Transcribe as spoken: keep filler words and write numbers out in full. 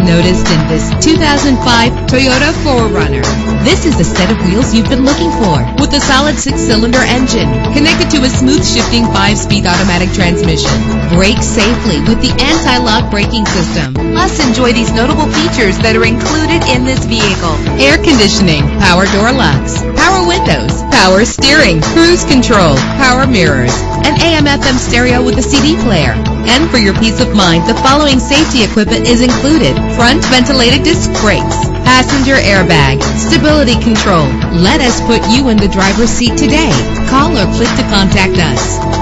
noticed in this two thousand five Toyota four runner. This is the set of wheels you've been looking for, with a solid six-cylinder engine connected to a smooth shifting five-speed automatic transmission. Brake safely with the anti-lock braking system. Plus, enjoy these notable features that are included in this vehicle: air conditioning, power door locks, power windows, power steering, cruise control, power mirrors, an A M F M stereo with a C D player. And for your peace of mind, the following safety equipment is included: front ventilated disc brakes, passenger airbag, stability control. Let us put you in the driver's seat today. Call or click to contact us.